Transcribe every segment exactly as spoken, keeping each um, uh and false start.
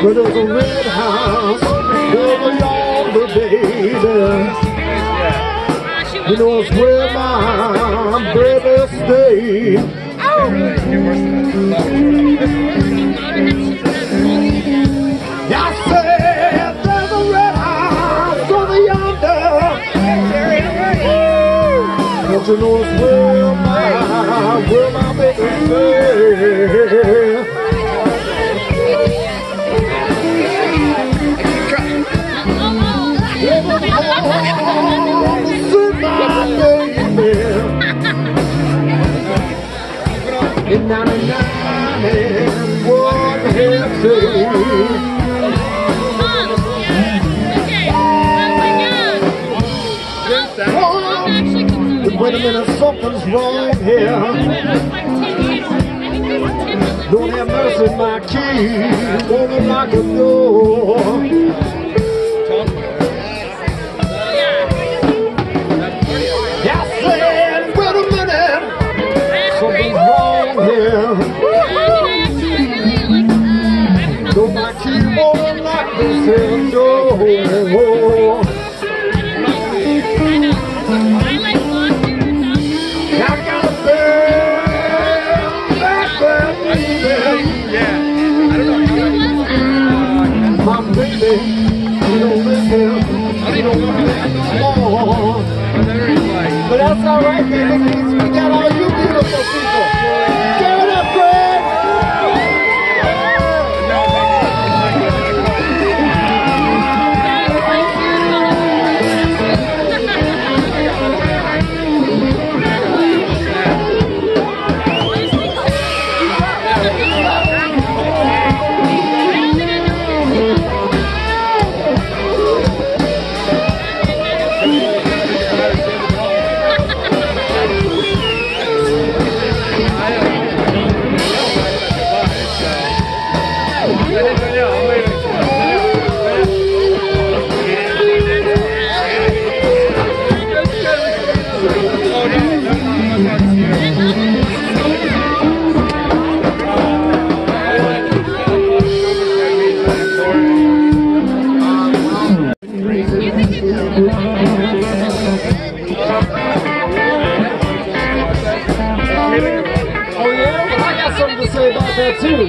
Where there's a red house over yonder, baby. You know it's where my baby stayed. I said there's a red house over yonder. Don't you know it's where my, where my baby stayed. In ninety-nine and one half day. Wait a minute, something's wrong here. Don't have mercy, my key won't unlock the door. I said, wait a minute, something's wrong here. Don't my key won't unlock this door. Baby, you don't live here, you don't live anymore. But that's all right, baby, because we got all you beautiful people. Give it up, Fred! Oh yeah? Well, I got something to say about that too.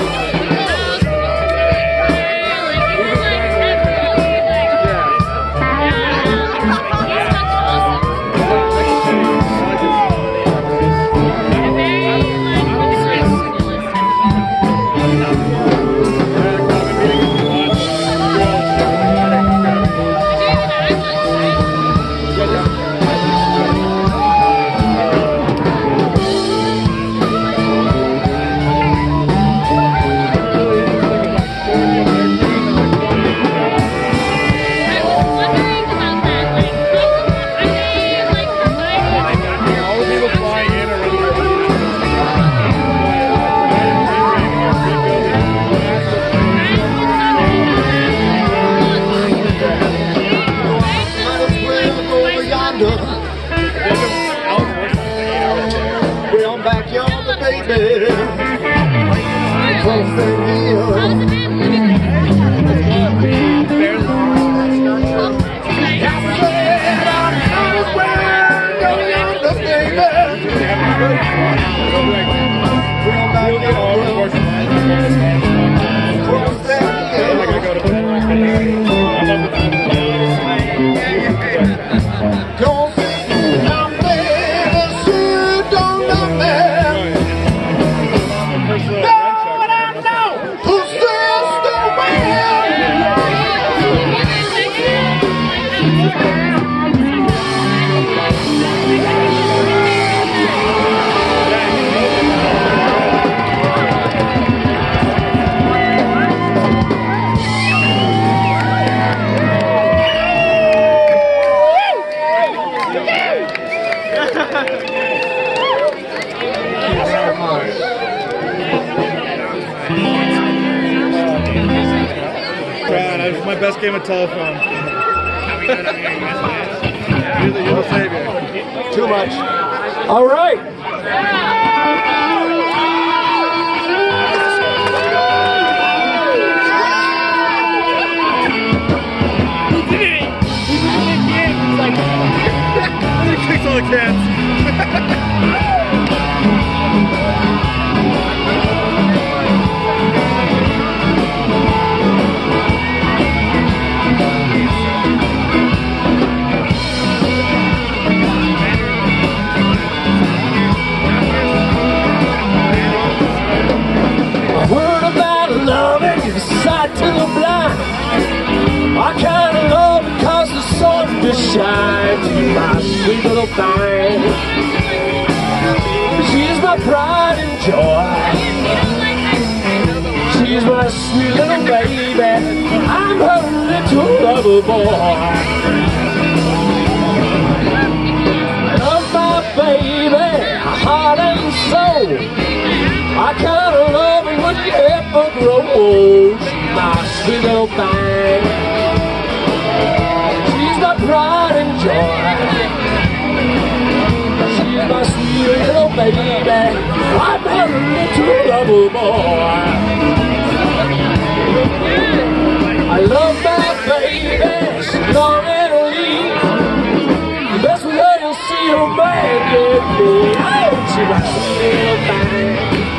Well, back yonder, baby. Close to hill. I said I'm not well, go yonder, baby. Well, back yonder. Close to hill. Go. That was my best game of telephone. You're the, you're the savior. Too much. All right. the sight to the blind. I kind of love because the sun just shines. My sweet little thing. She's my pride and joy. She's my sweet little baby. I'm her little lover boy. I love my baby, heart and soul. I kind of love her when you ever grows. My sweet little thing. She's my pride and joy. She's my sweet little baby. I'm her little lover boy. I love my baby, she's long and lean. The best way you'll see her man get me. Oh, she's my sweet little thing.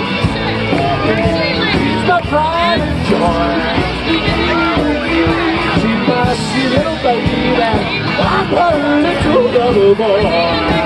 She's my pride and joy. She's my sweet little baby. I'm her little lover boy.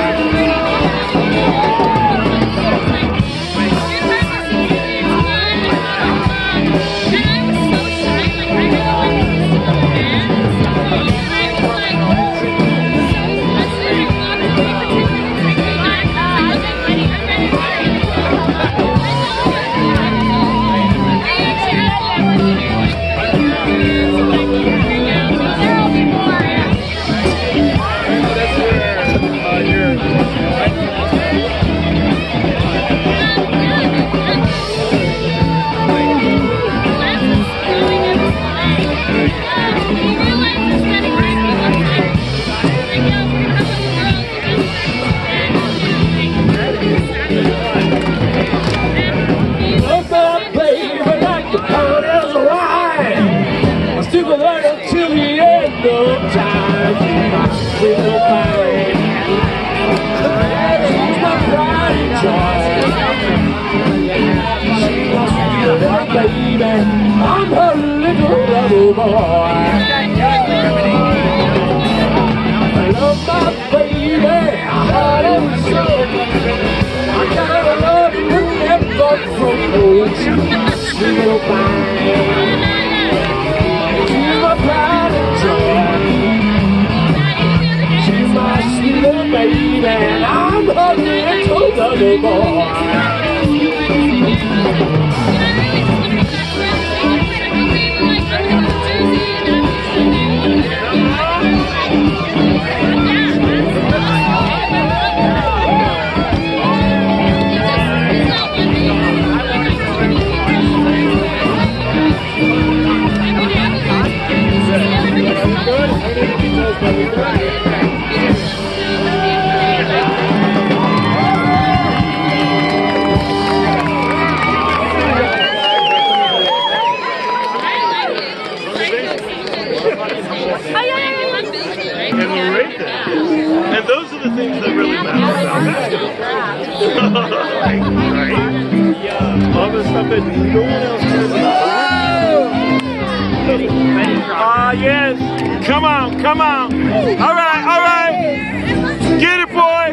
Baby, I'm her little lover boy. I love my baby, heart and soul. I gotta love you never from home. She's my little thing. She's my pride and joy. She's my sweet little baby, and I'm her little lover boy. And those are the things that really matter about basketball. Right? Right? All the stuff that no one else cares about. Ah, yes. Come on, come on. All right, all right. Get it, boy.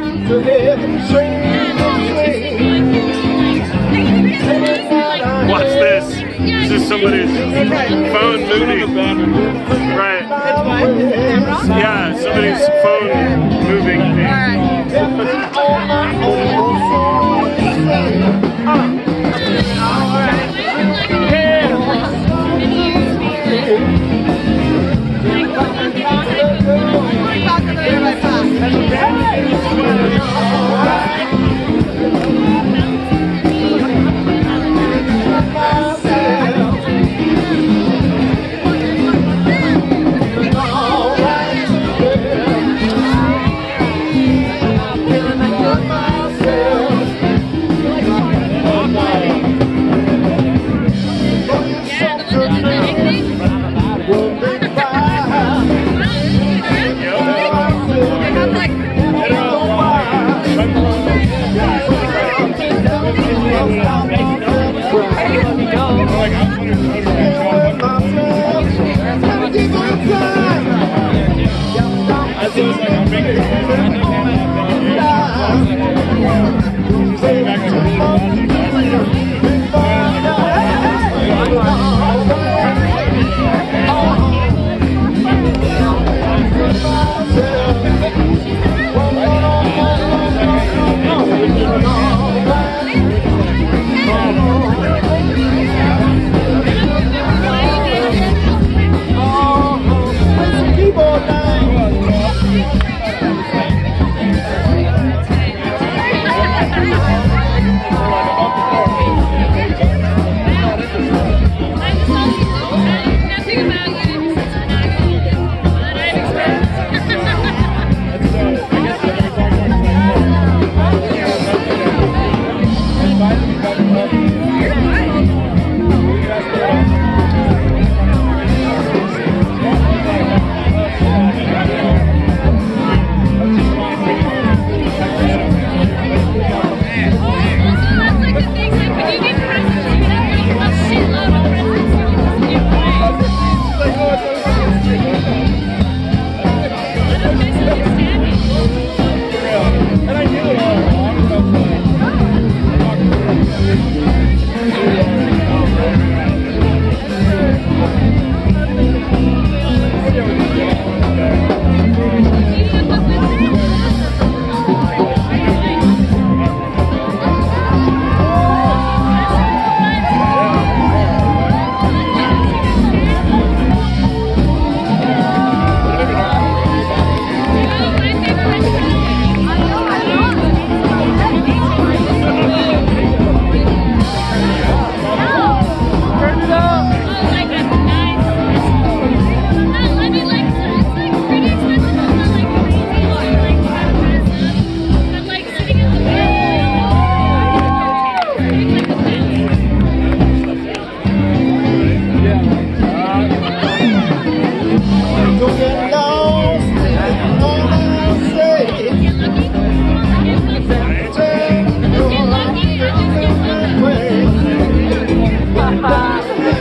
Watch this. This is somebody's phone moving. Right. Yeah, somebody's phone moving.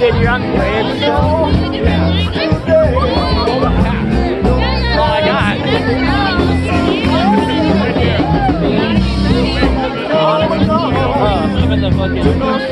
Logan, you're on the wave. That's all I got. I'm in the fucking.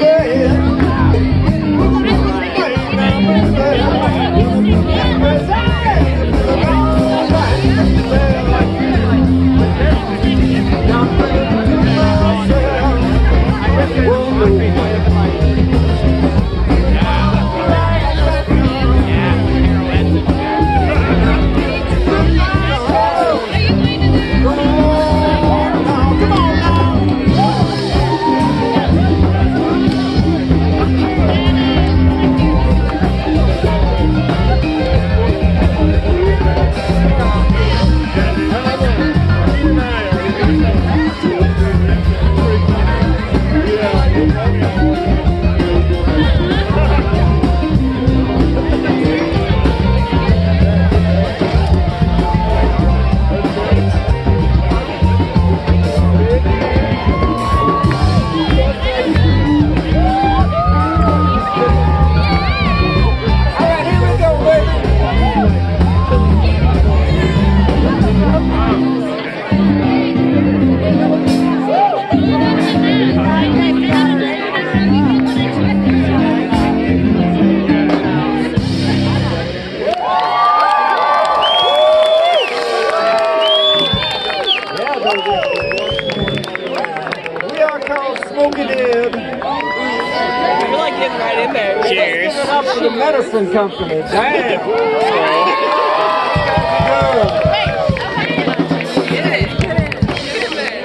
We are called Smokin. I feel like getting right in there. Cheers. Let's give it up for the medicine company. Damn. Get it. Get it. Get in there.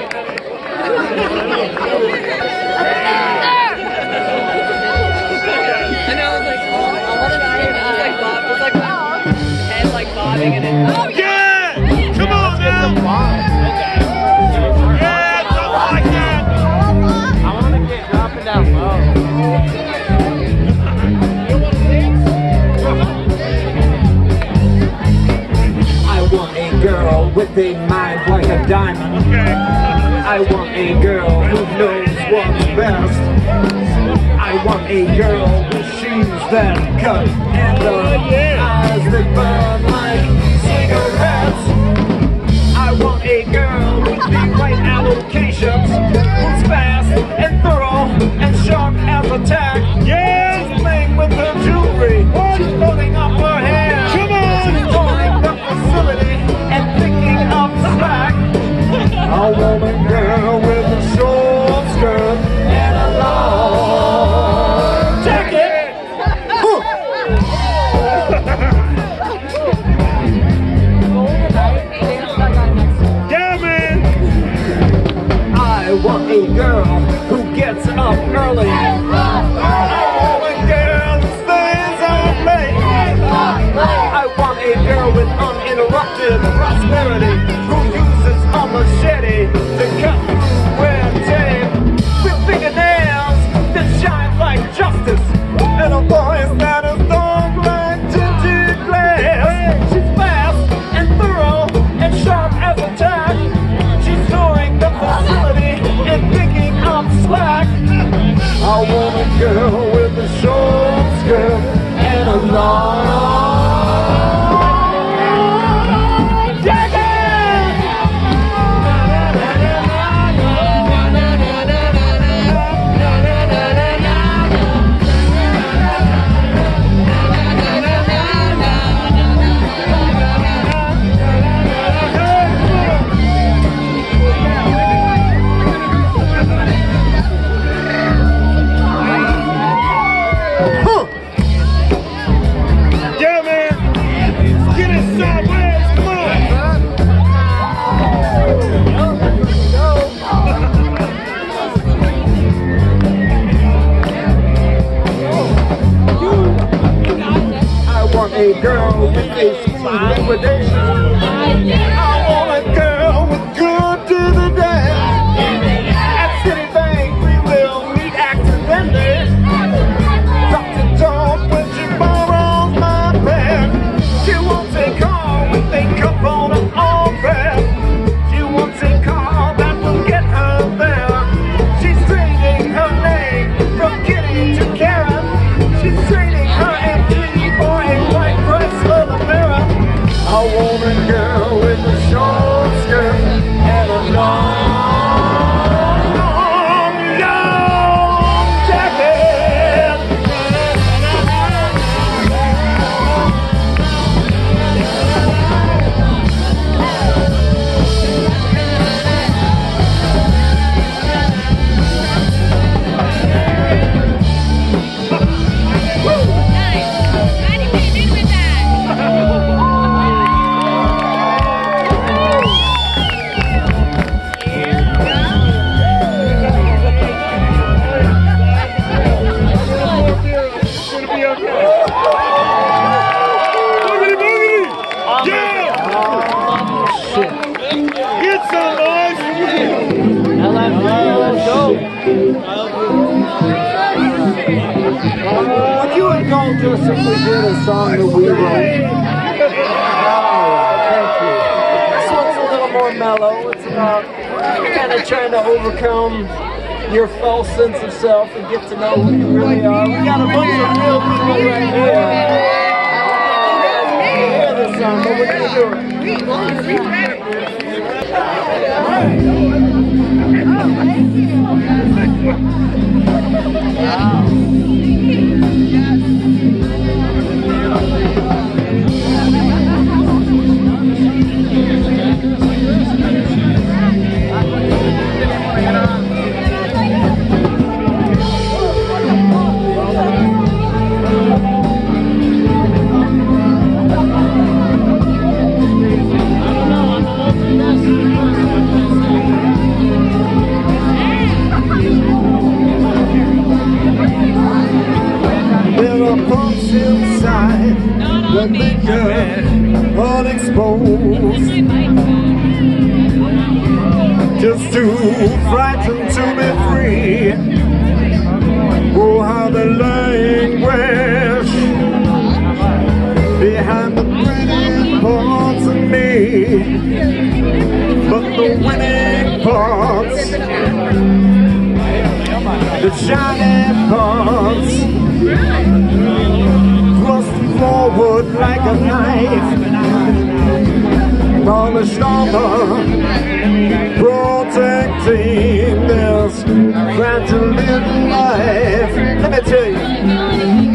I know, I was like, oh, I want to die. It was like, bob, it was like, oh. Head like bobbing and then. Oh, Yeah! Come on now! Yeah, something like that! I want to get dropping down low. I want a girl with a mind like a diamond. Okay. I want a girl who knows what's best. I want a girl with shoes that cut and the eyes that burn like cigarettes. I want a girl with the right allocations, who's fast and thorough and sharp as a tack. Yeah! She's playing with her jewelry, she's holding up her hair. Come on! She's touring the facility and picking up slack. I want a girl with a short skirt and a long jacket. Huh. Yeah, man! I want a girl who gets up early. I want a girl who stays up late. I want a girl with uninterrupted prosperity, who uses a machete to cut red tape, with fingernails that shine like justice, and a voice that is dark like tinted glass. She's fast and thorough and sharp as a tack. She's touring the facility and picking up slack. I want a girl with a short skirt and a long jacket. Yeah, man! Get it sideways! Come on! I want a girl with a smooth liquidation. I want a girl with good dividends. At Citibank we will meet accidentally. Doctor Tom when she borrows my pen. She wants a car with a cup on an armrest. She wants a car that will get her there. She's trading her name from Kitty to Karen. She's trading Would you indulge us if we did a song that we wrote? Thank you. This one's a little more mellow. It's about kind of trying to overcome your false sense of self and get to know who you really are. We got a bunch of real people right here. You hear this song, but we're gonna do it. Inside the liquor unexposed, just too frightened to be free. Oh, how the languish behind the pretty parts of me, but the winning parts, the shiny parts, forward like a knife, polished armor, protecting this fragile little life. Let me tell you.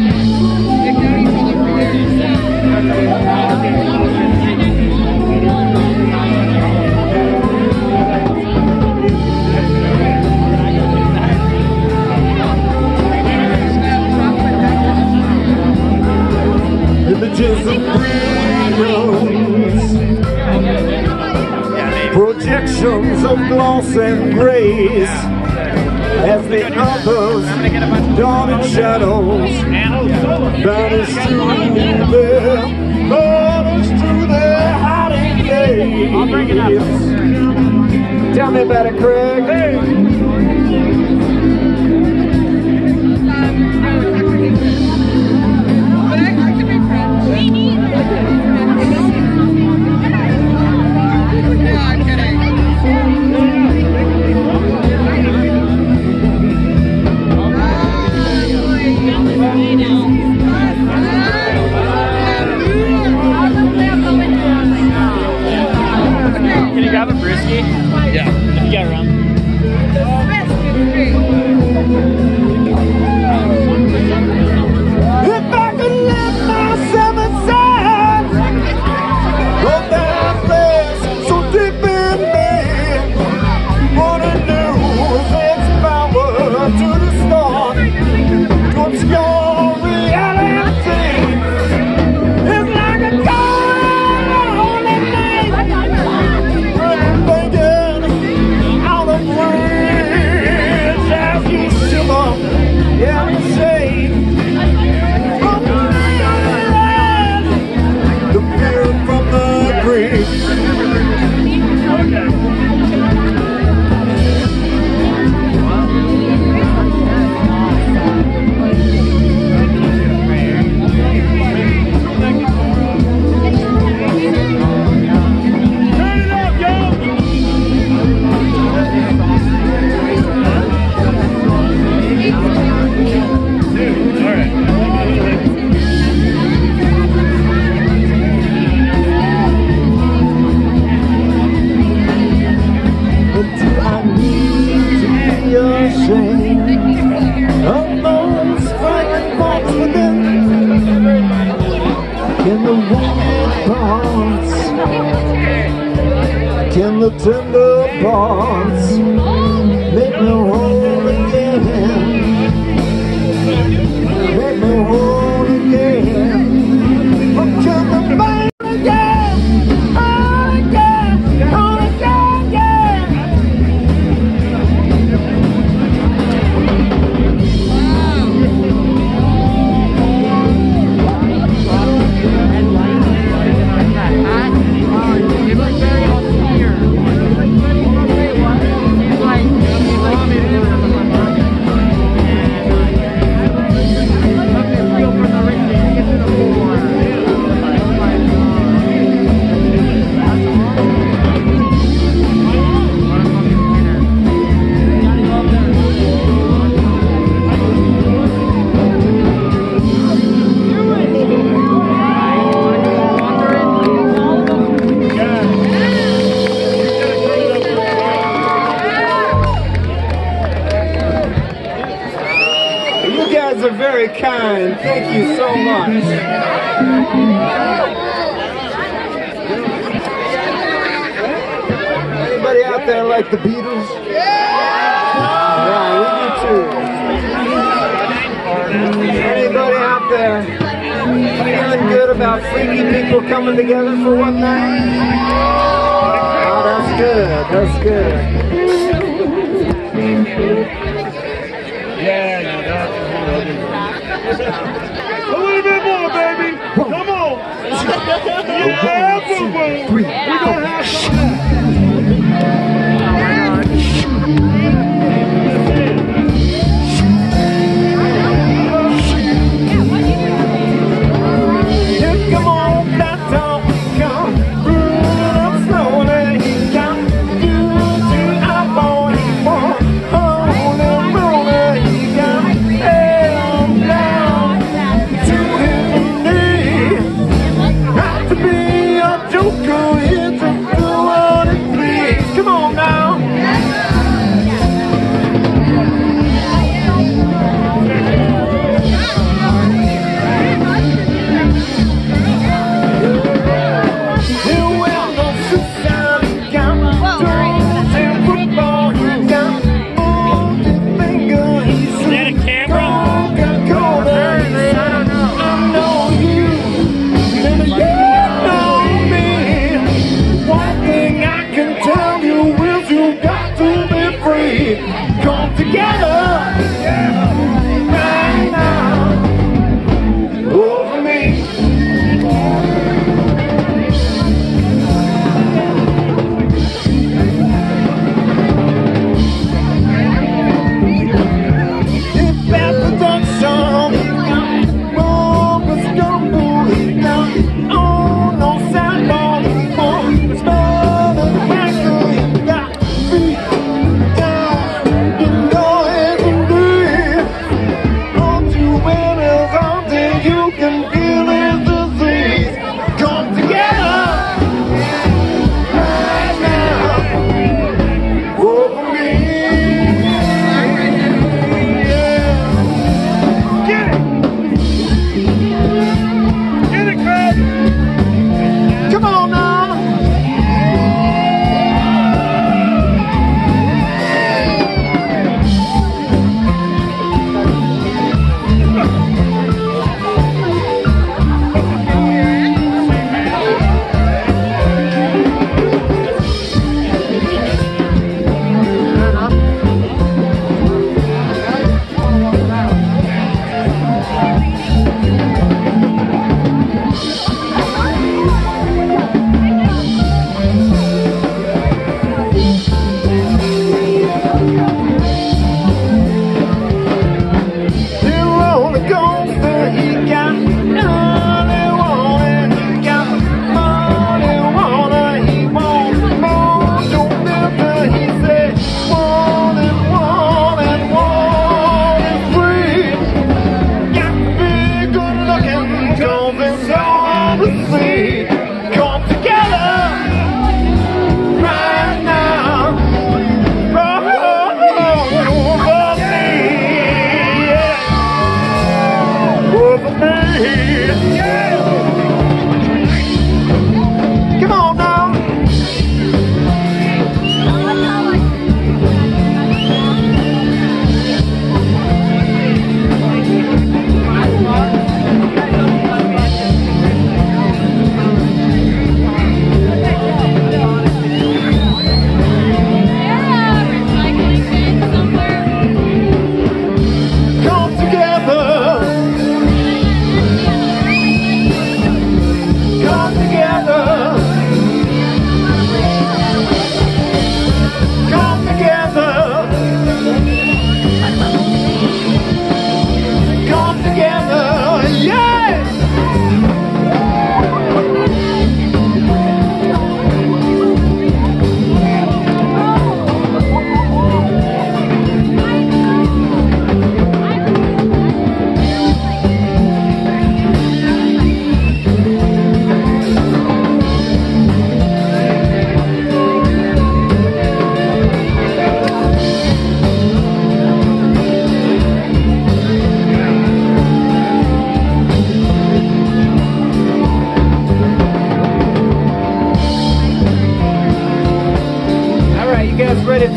Images of freedoms, projections of gloss and grace, as the others, dawn and shadows, vanish through their, vanish through their hiding place. Tell me about it, Craig. Hey. Can you grab a brisket? Yeah. If you got rum. If I could live myself inside of that place so deep in me, wanna lose its power to distort, to obscure reality. It's like a cold lonely night, thinking out of range as you shiver and shake. The fear from the grave. Can the wounded parts, can the tender parts make me whole again? Make me whole again. Or can the mind again, all again, all again, yeah. very kind. Thank you so much. Anybody out there like the Beatles? Yeah, we do too. Anybody out there feeling good about freaky people coming together for one night? Oh, that's good. That's good. Yeah, you got it. A little bit more, baby. Come on. Yeah, boom, boom. We're gonna have some of that. Come on, that's all. Come, up slowly. Come, do to our boy. Hold and rolling. Come, down, down to his knee. Not to be a joker, it's a do what it please. Come on now. Come together right now over me. If that's the junction, oh, let's go moving down. Oh, no sidewalk, oh, it's not the back of you got feet.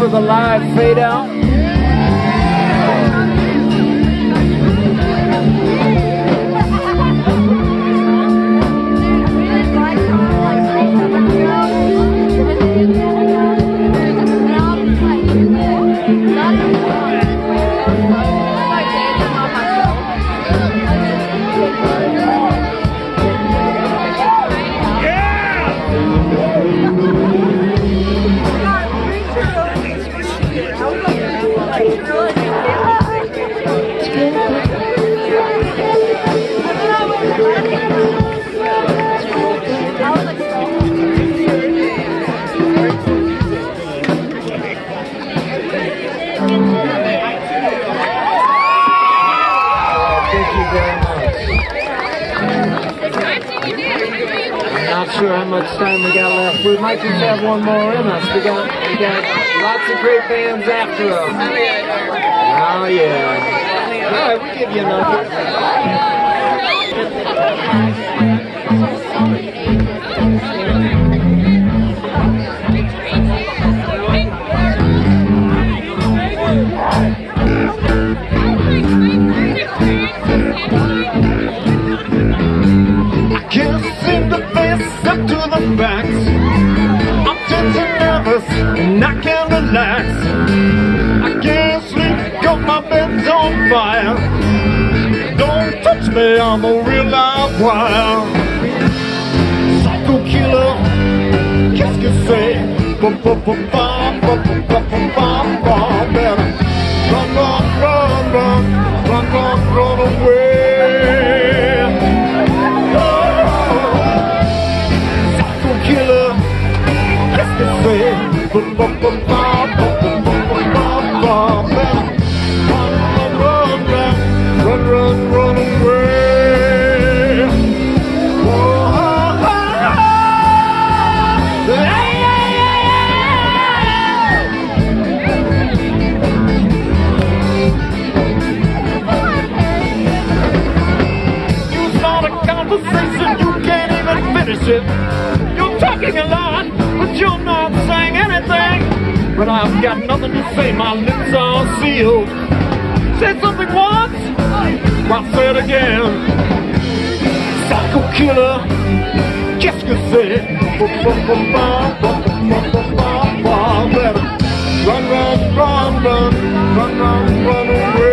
the live fade out. Sure how much time we got left. We might just have one more in us. We got we got lots of great bands after us. Oh yeah. All right, we'll give you another. I can't seem to face up to the facts. I'm tense and nervous and I can't relax. I can't sleep cause my bed's on fire. Don't touch me, I'm a real live wire. Psycho killer, qu'est-ce que c'est? Better run, run, run, run, run, run, run away. Killer, qu'est-ce que c'est? Run, run, run, run, run, run away. Oh, oh, oh, oh. You start a conversation, you can't even finish it. Talking a lot, but you're not saying anything. But I've got nothing to say, my lips are sealed. Said something once, I'll say it again. Psycho killer, qu'est-ce que c'est? Better run, run, run, run, run, run, run away.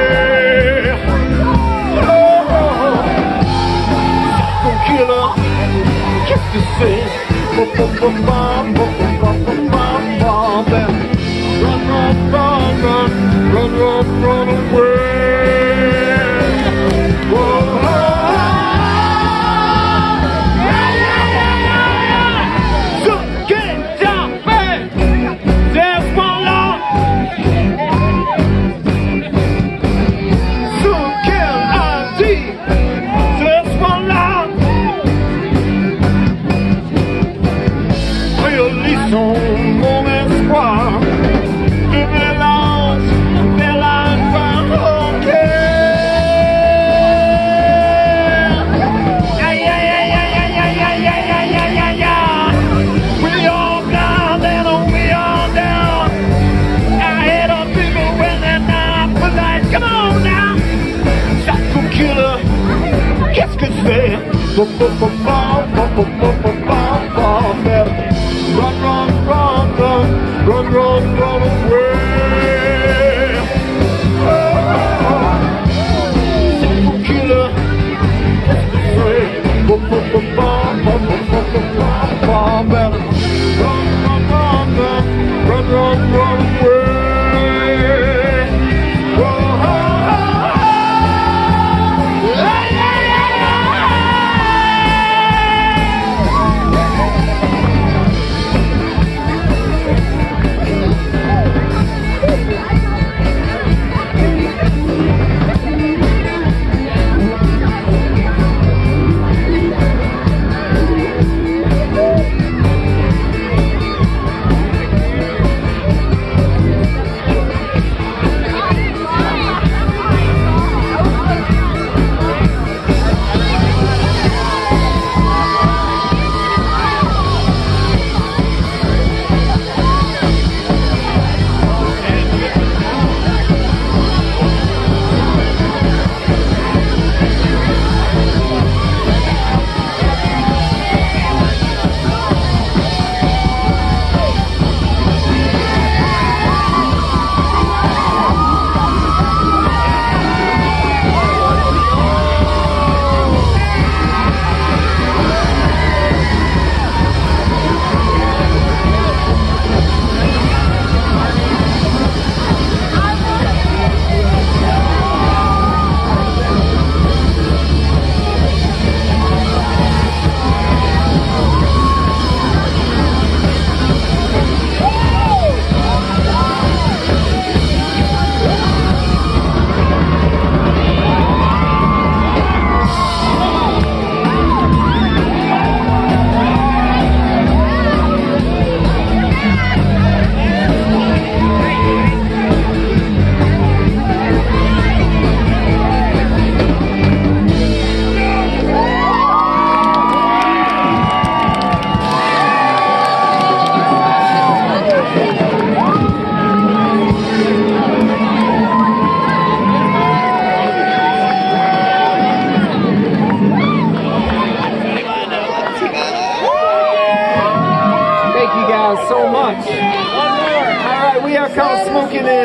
Oh, psycho killer, qu'est-ce que c'est? Run, run, run, run, run, run, run away. Whoa. So get down, man. There's one law. So kill I D. There's one law. Son mon espoir de mélange de la femme au cœur. Aïe, aïe, aïe, aïe, aïe, aïe, aïe, aïe, aïe, aïe, aïe. We all down and we all down. I hate on people when they're not polite. Come on now. Psycho killer, qu'est-ce que c'est? Run, run, run, run, run, run, run away. Oh, psycho killer, qu'est-ce que c'est? Better run, run, run, run, run, run, run away. Oh,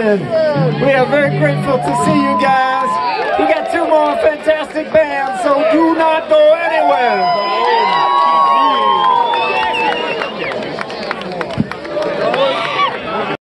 gentlemen, we are very grateful to see you guys. We got two more fantastic bands, so do not go anywhere.